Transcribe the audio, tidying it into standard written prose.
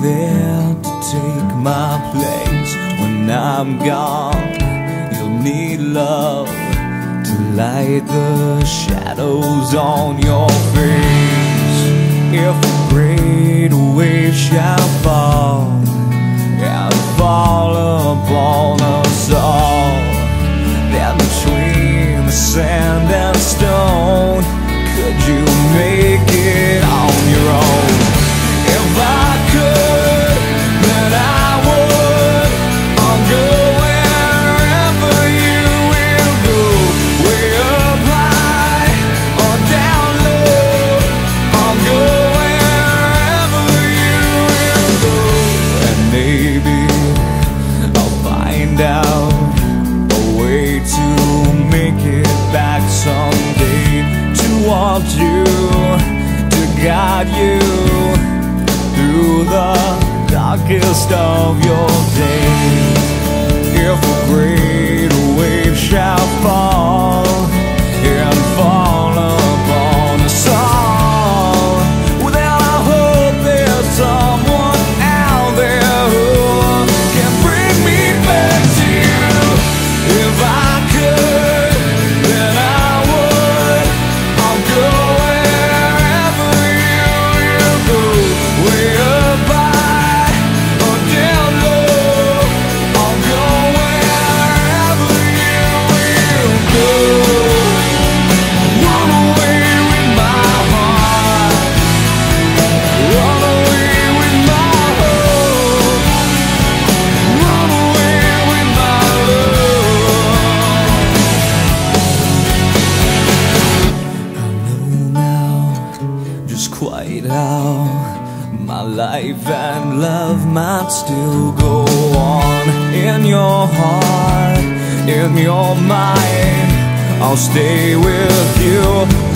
there to take my place. When I'm gone, you'll need love to light the shadows on your face. If a great wave shall fall and fall upon us all, then between the sand and stone, could you make it on your own? If I could, then I would. I'll go wherever you will go, way up high or down low. I'll go wherever you will go, and maybe I'll find out a way to make it back someday, to want you, to guide you through the darkest of your days. If a great wave shall fall and fall upon us all, well then I hope there's someone out there who can bring me back to you. If I could, then I would. I'll go wherever you will go, way up high or down low. I'll go wherever you will go. Run away with my heart, run away with my hope, run away with my love. I know now just quite how my life and love might still go on. In your heart, in your mind, I'll stay with you.